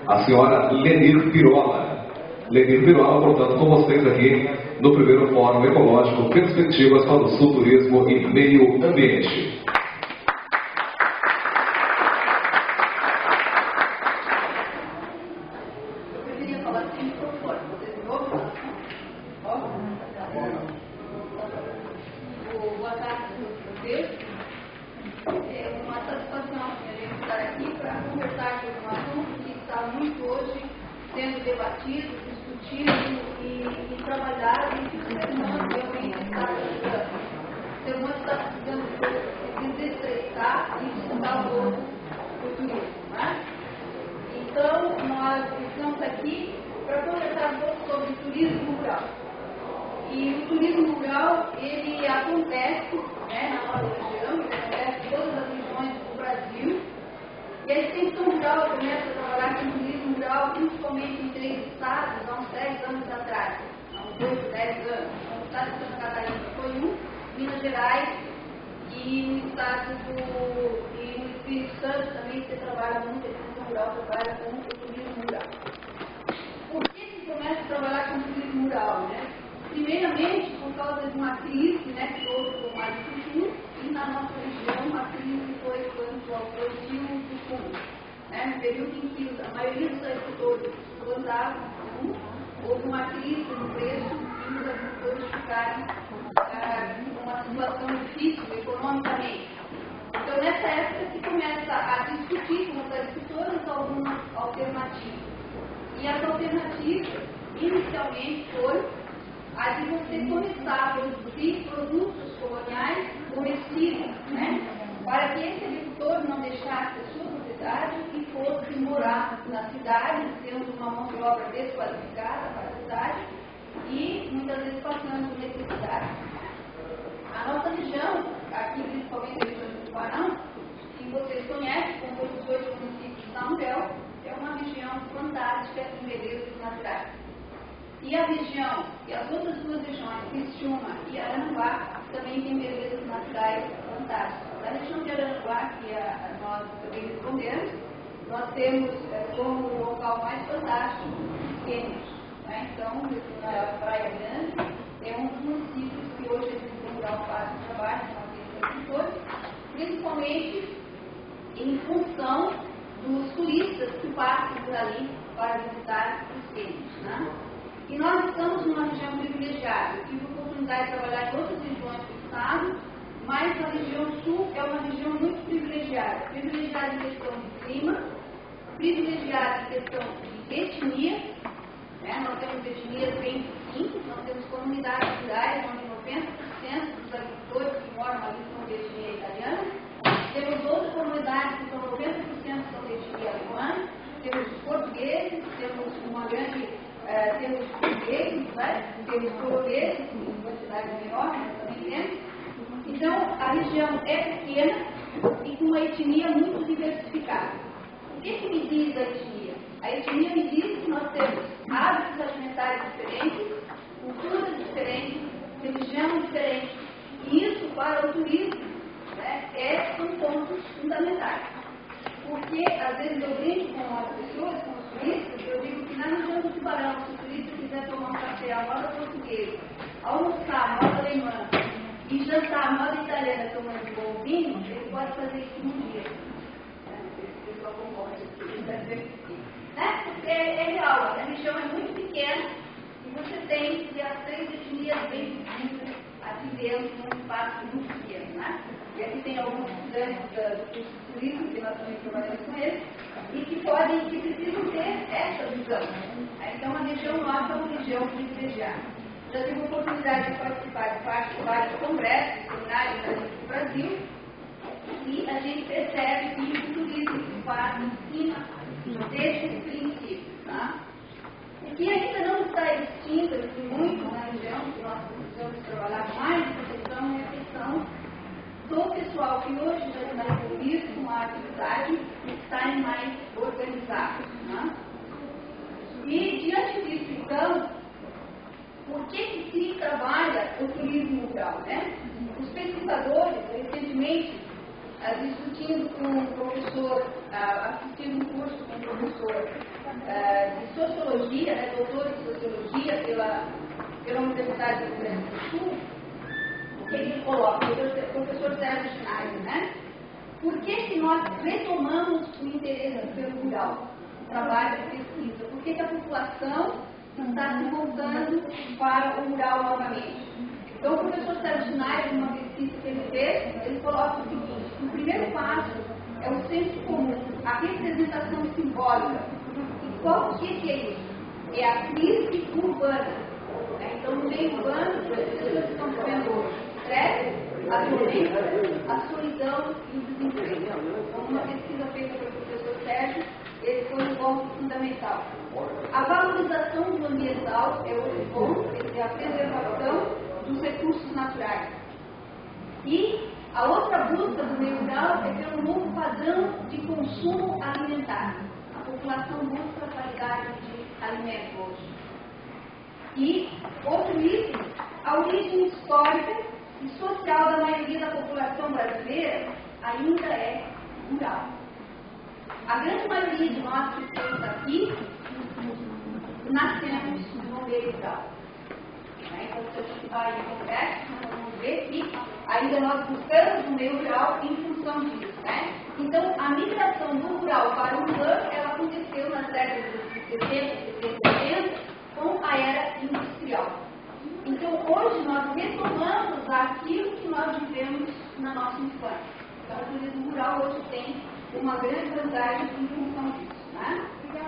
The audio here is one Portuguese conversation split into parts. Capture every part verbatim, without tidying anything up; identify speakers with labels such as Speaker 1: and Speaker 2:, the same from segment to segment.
Speaker 1: a senhora Lenir Pirola. Lenir Pirola, portanto, com vocês aqui no primeiro Fórum Ecológico Perspectivas para o Sul Turismo e Meio Ambiente.
Speaker 2: Sendo debatido, discutido e, e trabalhado e que ser humano realmente está precisando. O ser humano está precisando desestressar e estudar o outro o turismo. Né? Então, nós estamos aqui para conversar um pouco sobre o turismo rural. E o turismo rural, ele acontece, né, na nossa região, ele acontece em todas as regiões do Brasil. E a extensão rural começa a trabalhar com turismo rural, principalmente em três estados, há uns dez anos atrás, há uns oito, dez anos. O estado de Santa Catarina foi um, Minas Gerais e o estado do e no Espírito Santo também se trabalha muito, a extensão rural trabalha com o turismo rural. Por que se começa a trabalhar com o turismo rural? Né? Primeiramente, por causa de uma crise, né, que houve com a agricultura, e na nossa região uma crise foi quanto ao plantio do fumo. Né? No período em que a maioria dos agricultores plantavam fumo, houve uma crise no preço e os agricultores ficaram ah, numa situação difícil economicamente. Então, nessa época se começa a discutir com os agricultores algumas alternativas. E as alternativas, inicialmente, foram a de você começar a produzir produtos coloniais comestíveis, né? Para que esse agricultor não deixasse a sua propriedade e fosse morar na cidade, tendo uma mão de obra desqualificada para a cidade e muitas vezes passando necessidade. A nossa região, aqui principalmente a região do Tubarão, que vocês conhecem, como os dois municípios de São Miguel, é uma região fantástica em belezas naturais. E a região, e as outras duas regiões, Criciúma e Araranguá, também tem belezas naturais fantásticas. A região de Araranguá, que a, a nós também respondemos, nós temos é, como o local mais fantástico os Quênios. Né? Então, na Praia Grande, é um dos municípios que hoje a Extensão Rural faz o trabalho com agricultores, principalmente em função dos turistas que passam por ali para visitar os Quênios. Né? E nós estamos numa região privilegiada. Eu tive a oportunidade de trabalhar em outras regiões do estado, mas a região sul é uma região muito privilegiada. Privilegiada em questão de clima, privilegiada em questão de etnia. Né? Nós temos etnias bem distintas, nós temos comunidades rurais onde noventa por cento dos agricultores que moram ali são de etnia italiana. Temos outras comunidades que são noventa por cento são de etnia alemã. Temos os portugueses, temos uma grande... Uh, temos portugueses, né? Temos poloneses, em quantidade menor, mas também temos. Então, a região é pequena e com uma etnia muito diversificada. O que, que me diz a etnia? A etnia me diz que nós temos hábitos alimentares diferentes, culturas diferentes, religião diferente. E isso, para o turismo, né, é um ponto fundamental. Porque, às vezes, eu brinco com as pessoas, com os turistas, eu digo que na região do Tubarão, se o turista quiser tomar um café à moda portuguesa, almoçar à moda alemã e jantar à moda italiana tomando um bom vinho, ele pode fazer isso num dia. O pessoal concorda. Né? Porque é, é real, a região é muito pequena e você tem que as três etnias bem distintas aqui dentro, num espaço muito pequeno. Né? E aqui tem alguns estudantes do curso de turismo, que nós também trabalhamos com eles, e que podem, que precisam ter essa visão. Então, a região nossa é uma região privilegiada. Já tive a oportunidade de participar de parte de vários congressos, seminários do Brasil, e a gente percebe que o turismo se faz em cima desses princípios. Tá? O que ainda não está extinto assim, muito na região, que nós precisamos trabalhar mais, a questão é a questão do pessoal que hoje já está envolvido com a atividade estarem mais organizados. Né? E, diante disso, então, por que, que se trabalha o turismo rural? Né? Os pesquisadores, recentemente, discutindo com um professor, assistindo um curso com um professor uh, de Sociologia, né, doutor em Sociologia pela, pela Universidade do Rio Grande do Sul, o que ele coloca, o professor Sérgio Schneider, né? Por que, que nós retomamos o interesse pelo rural, o trabalho de pesquisa? Por que, que a população está se voltando para o rural novamente? Então, o professor Sérgio Schneider, numa pesquisa que ele fez, ele coloca o seguinte: o primeiro passo é o senso comum, a representação simbólica. E qual que, que é isso? É a crise urbana. Né? Então, no meio urbano, as pessoas estão vivendo hoje estresse, a violência, a solidão e o desemprego. Então, uma pesquisa feita pelo professor Sérgio, esse foi um ponto fundamental. A valorização do ambiental é outro ponto, é a preservação dos recursos naturais. E a outra busca do meio rural é pelo novo padrão de consumo alimentar. A população busca a qualidade de alimento hoje. E outro item, a origem histórica e social da maioria da população brasileira ainda é rural. A grande maioria de nós que estamos aqui nascemos no meio rural. Então, se a gente vai em congresso, nós vamos ver que ainda nós buscamos no meio rural em função disso. Né? Então, a migração do rural para o urbano, ela aconteceu nas décadas de setenta, setenta, oitenta, com a era industrial. Então, hoje nós retomamos aquilo que nós vivemos na nossa infância. Então, o turismo rural hoje tem uma grande vantagem em função disso. Né?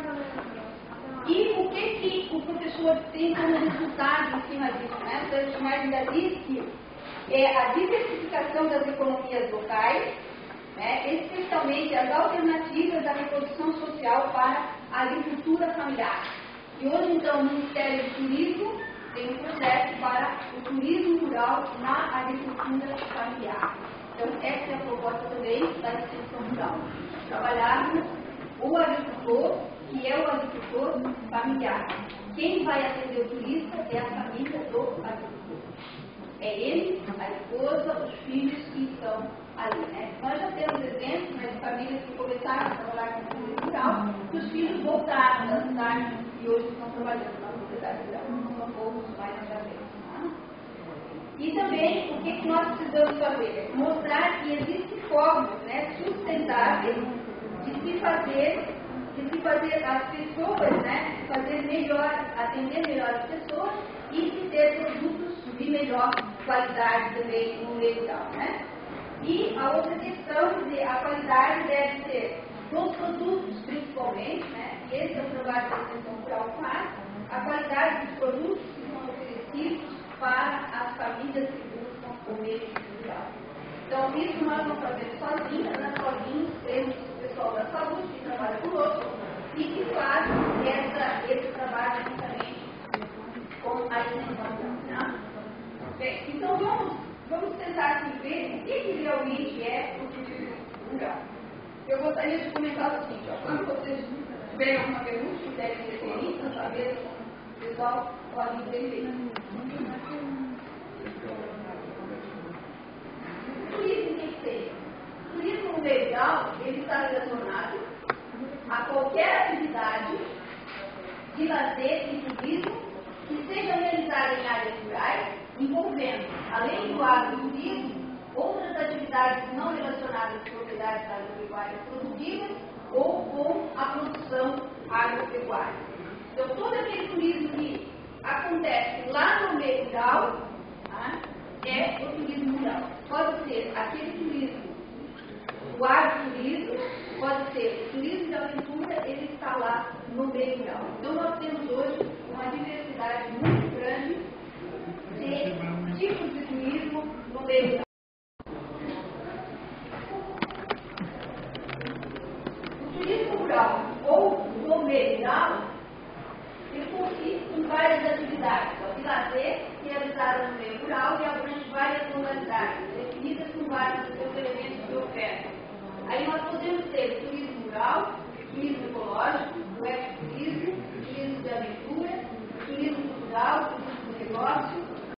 Speaker 2: E o que, que o professor tem como resultado em cima disso? Né? O Sérgio Schneider ainda diz que é a diversificação das economias locais, né? Especialmente as alternativas da reprodução social para a agricultura familiar. E hoje, então, o Ministério do Turismo tem um projeto para o turismo rural na agricultura familiar. Então, essa é a proposta também da extensão rural. Trabalharmos o agricultor, que é o agricultor familiar. Quem vai atender o turista é a família do agricultor. É ele, a esposa, os filhos que estão ali. Né? Nós já temos exemplos, né, de famílias que começaram a trabalhar com o turismo rural, que os filhos voltaram da cidade e hoje estão trabalhando na propriedade rural. São poucos mais já vemos. Tá? E também, o que, que nós precisamos fazer? Mostrar que existem formas, né, sustentáveis de se fazer, de se fazer as pessoas, né, fazer melhor, atender melhor as pessoas e de ter produtos de melhor qualidade também no meio rural, né? E a outra questão, quer dizer, a qualidade deve ser dos produtos, principalmente, né? E esse é o trabalho que a extensão rural faz, a qualidade dos produtos que são oferecidos para as famílias que buscam o meio rural. Então, isso nós não fazemos sozinhos, nós sozinhos temos o pessoal da saúde que trabalha conosco e que faz essa, esse trabalho juntamente com a extensão. Né? Bem, então vamos, vamos tentar aqui ver o que, que realmente é o turismo rural. Eu gostaria de comentar o seguinte: ó, quando vocês tiverem alguma pergunta, quiserem referir, para saber, o pessoal pode entender. O turismo tem que ser. O turismo no meio rural, ele está relacionado a qualquer atividade de lazer e turismo que seja realizada em áreas rurais, envolvendo, além do agroturismo, outras atividades não relacionadas às propriedades agropecuárias produtivas ou com a produção agropecuária. Então, todo aquele turismo que acontece lá no meio rural, tá, é o turismo rural. Pode ser aquele turismo, o agroturismo, pode ser o turismo de aventura, ele está lá no meio rural. Então, nós temos hoje uma diversidade muito grande de tipos de turismo no meio rural. O turismo rural ou no meio rural, ele consiste em várias atividades de lazer realizadas no meio rural e abrange várias modalidades.